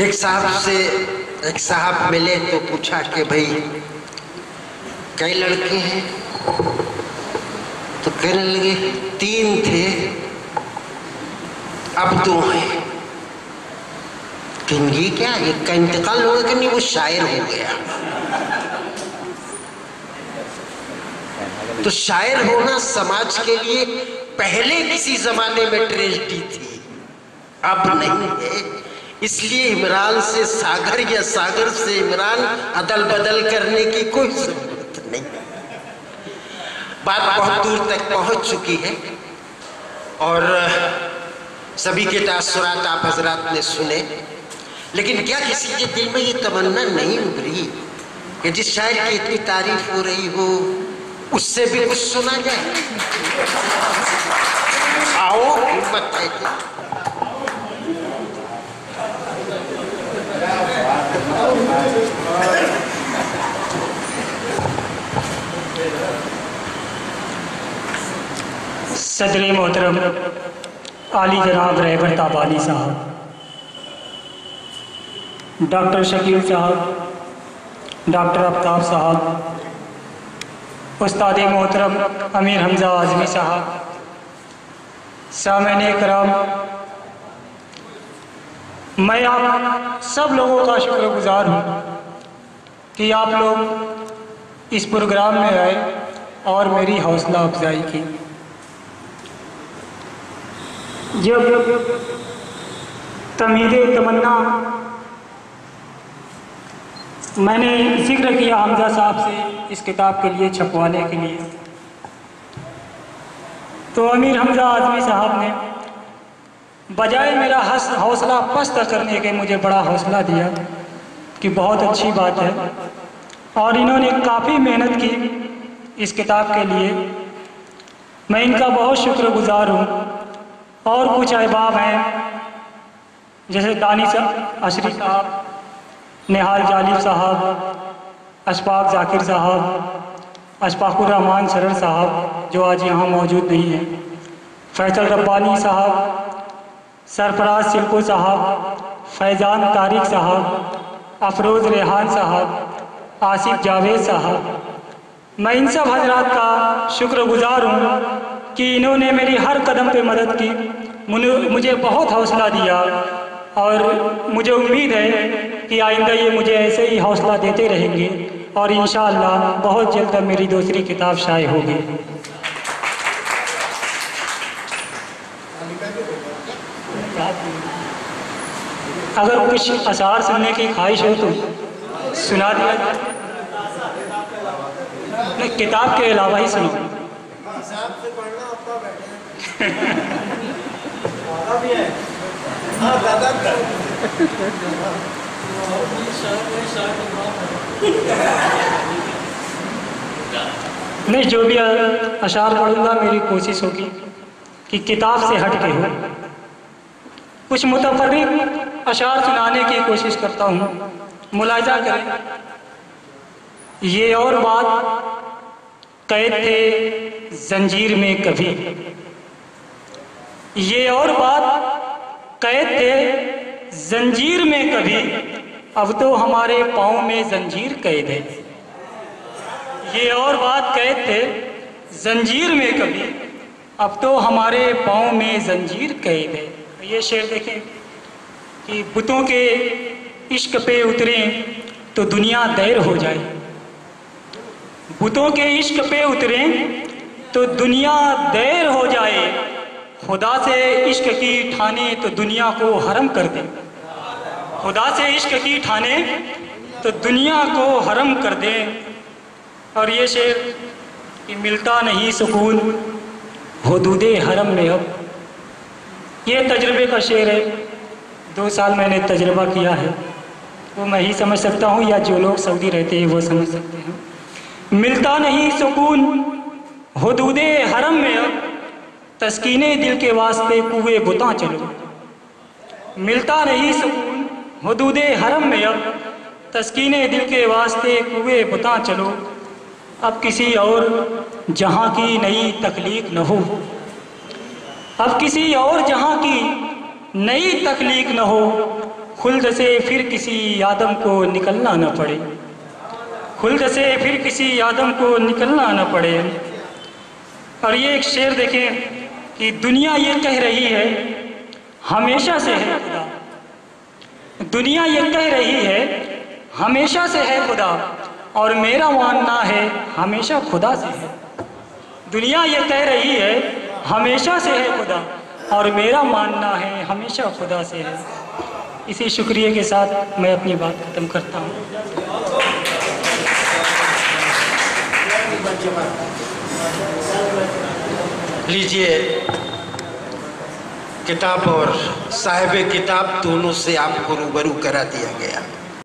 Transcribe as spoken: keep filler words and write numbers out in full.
एक साहब से एक साहब मिले तो पूछा कि भाई कई लड़के हैं? तो कहने लगे तीन थे, अब दो हैं। ये क्या, एक का इंतकाल हो गया कि नहीं, वो शायर हो गया। तो शायर होना समाज के लिए पहले किसी जमाने में ट्रेजेडी थी, अब नहीं है। इसलिए इमरान से सागर या सागर से इमरान अदल बदल करने की कोई जरूरत नहीं। बात बहुत दूर तक पहुंच चुकी है और सभी के तासुरात आप हजरात ने सुने, लेकिन क्या किसी के दिल में ये तमन्ना नहीं उभरी कि जिस शायर की इतनी तारीफ हो रही हो उससे भी कुछ सुना जाए? आओ, हिम्मत है कि सदर मोहतरम आली जनाब रहबर ताबानी साहब, डॉक्टर शकील साहब, डॉक्टर आफ्ताब साहब, उस्ताद मोहतरम अमीर हमजा आज़मी साहब, सामईन कराम, मैं आप सब लोगों का शुक्रगुजार हूँ कि आप लोग इस प्रोग्राम में आए और मेरी हौसला अफजाई की। जब तमीदे तमन्ना मैंने जिक्र किया हमजा साहब से इस किताब के लिए छपवाने के लिए, तो अमीर हमजा आज़मी साहब ने बजाय मेरा हस हौसला पस्त करने के मुझे बड़ा हौसला दिया कि बहुत अच्छी बात है, और इन्होंने काफ़ी मेहनत की इस किताब के लिए। मैं इनका बहुत शुक्रगुजार हूँ। और कुछ अहबाब हैं जैसे दानिश अशरी साहब, निहाल जालिब साहब, अशफाक जाकिर साहब, अशफाकुर रहमान सरर साहब जो आज यहाँ मौजूद नहीं हैं, फैसल रब्बानी साहब, सरफराज सिल्को साहब, फैज़ान तारिक साहब, अफरोज़ रेहान साहब, आसिफ जावेद साहब, मैं इन सब हजरात का शुक्रगुजार हूँ कि इन्होंने मेरी हर कदम पे मदद की, मुझे बहुत हौसला दिया, और मुझे उम्मीद है कि आइंदा ये मुझे ऐसे ही हौसला देते रहेंगे और इंशाअल्लाह बहुत जल्द मेरी दूसरी किताब शाये होगी। अगर कुछ अशार सुनने की ख्वाहिश हो तो सुना दिया जाए, नहीं किताब के अलावा ही सुनो। नहीं, जो भी अशार पढ़ूंगा मेरी कोशिश होगी कि किताब से हट के हो। कुछ मुतफर्रिक अशार सुनाने की कोशिश करता हूँ, मुलाजा करें। ये और बात कैद थे जंजीर में कभी, ये और बात कैद थे जंजीर में कभी, अब तो हमारे पाँव में जंजीर कैद है। ये और बात कैद थे जंजीर में कभी, अब तो हमारे पाँव में जंजीर कैद है। ये शेर देखें कि बुतों के इश्क पे उतरें तो दुनिया दैर हो जाए, बुतों के इश्क पे उतरें तो दुनिया दैर हो जाए, खुदा से इश्क की ठाने तो दुनिया को हरम कर दे, खुदा से इश्क की ठाने तो दुनिया को हरम कर दे। और ये शेर कि मिलता नहीं सुकून हुदूदे हरम में अब, ये तजुर्बे का शेर है। दो साल मैंने तजुर्बा किया है, वो मैं ही समझ सकता हूँ या जो लोग सऊदी रहते हैं वो समझ सकते हैं। मिलता नहीं सुकून हुदूदे हरम में अब, तस्कीने दिल के वास्ते कुए बुता चलो। मिलता नहीं सुकून हुदूदे हरम में अब, तस्कीने दिल के वास्ते कुए बुता चलो। अब किसी और जहाँ की नई तख्लीक न हो, अब किसी और जहाँ की नई तख्लीक न हो, खुल्द से फिर किसी आदम को निकलना न पड़े, खुल्द से फिर किसी आदम को निकलना न पड़े। और ये एक शेर देखें कि दुनिया ये कह रही है हमेशा से है खुदा, दुनिया ये कह रही है हमेशा से है खुदा, और मेरा मानना है हमेशा खुदा से है। दुनिया ये कह रही है हमेशा से है खुदा, और मेरा मानना है हमेशा खुदा से है। इसी शुक्रिया के साथ मैं अपनी बात खत्म करता हूँ। लीजिए, किताब और साहिब किताब दोनों से आपको रूबरू करा दिया गया।